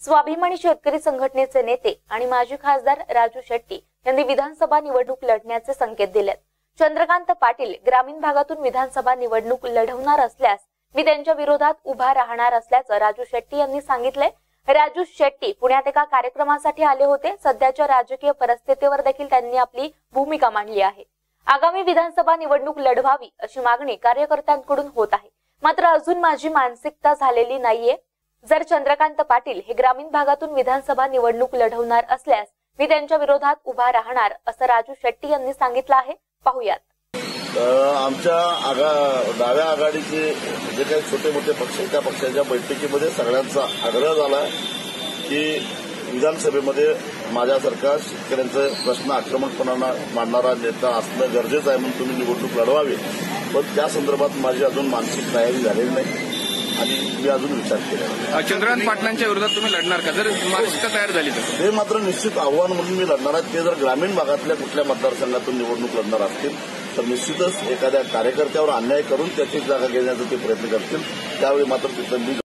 स्वाभिमानी शेतकरी संघटनेचे नेते आणि माजी खासदार राजू शेट्टी यांनी विधानसभा निवडणूक लढण्याचे संकेत दिलेत। चंद्रकांत पाटील ग्रामीण भागातून विधानसभा निवडणूक लढवणार असल्यास मी त्यांच्या विरोधात उभा राहणार असल्याचं राजू शेट्टी यांनी सांगितले। राजू शेट्टी पुण्यात एका कार्यक्रमासाठी आले होते। सध्याच्या राजकीय परिस्थितीवर देखील त्यांनी आपली भूमिका मांडली आहे। आगामी विधानसभा निवडणूक लढवावी अशी मागणी कार्यकर्त्यांकडून होत आहे, मात्र अजून माझी मानसिकता झालेली नाहीये। जर चंद्रकांत पाटील हे ग्रामीण भागातून विधानसभा निवडणूक लढवणार असल्यास मी त्यांच्या विरोधात उभा राहणार असं राजू शेट्टी यांनी सांगितलं आहे। पाहूयात। आमच्या डाव्या आघाडीचे जे काही छोटे मोठे पक्ष त्या पक्षाच्या बैठकीमध्ये सगळ्यांचा आग्रह झाला की विधानसभेमध्ये माझ्यासारखा शेतकऱ्यांचे प्रश्न आक्रमकपणाने मांडणारा नेता असणं गरजेचं आहे, म्हणून तुम्ही निवडणूक लढवावी। पण त्या संदर्भात माझी अजून मानसिक तयारी झालेली नाही आणि मी अजून विचार केला। चंद्रकांत पाटलांच्या विरोधात तुम्ही लढणार का? जर मानसिकता तयार झाली तर ते मात्र निश्चित आव्हान म्हणून मी लढणार आहे। ते जर ग्रामीण भागातल्या कुठल्या मतदारसंघातून निवडणूक लढणार असतील तर निश्चितच एखाद्या कार्यकर्त्यावर अन्याय करून त्याची जागा घेण्याचा ते प्रयत्न करतील। त्यावेळी मात्र तिथं मी